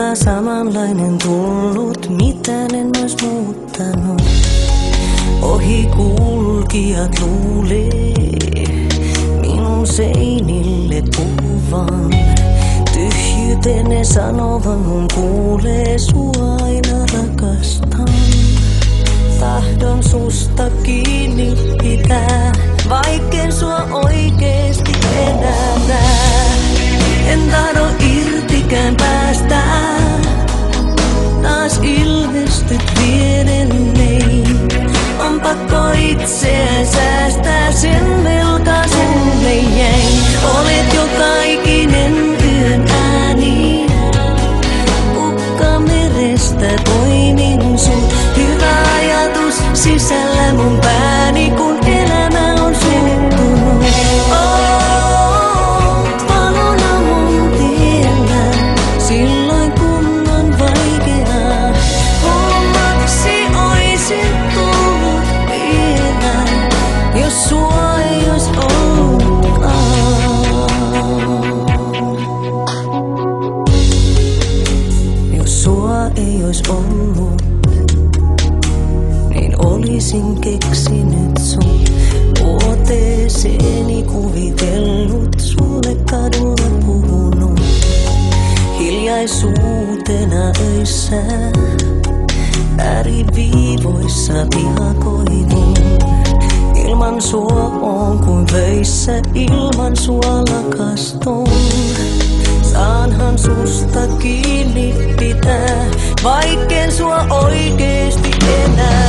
Monta samanlainen tullut, mitään en ois muuttanut. Ohikulkijat luulee minun seinille kuvan. Tyhjyyteen ne sanovan mun kuulee, sua aina rakastan. Tahdon susta kiinni pitää, vaikken sua oikeesti enää näe. En tahdo irtikään päästä, taas ilmestyt pienennein. On pakko itseään säästää, sen velkaiselle jäin. Olet joka ikinen yön ääni, kukka merestä poimin sut. Hyvä ajatus sisällä mun pääni, kun elämä on suuttunut. Valona mun tiellä, silloin kun on vaikeaa. Hommaksi oisin tullut vielä, jos sua ei ois ollutkaan. Jos sua ei ois ollut, niin olisin keksinyt sun vuoteeseeni, kuvitellut sulle kadulla puhunut. Hiljaisuutena öissä, ääriviivoissa pihakoinut. Ilman sua on kuin vöissä, ilman sua lakastun. Saanhan susta kiinni pitää, vaikken sua oikeesti enää.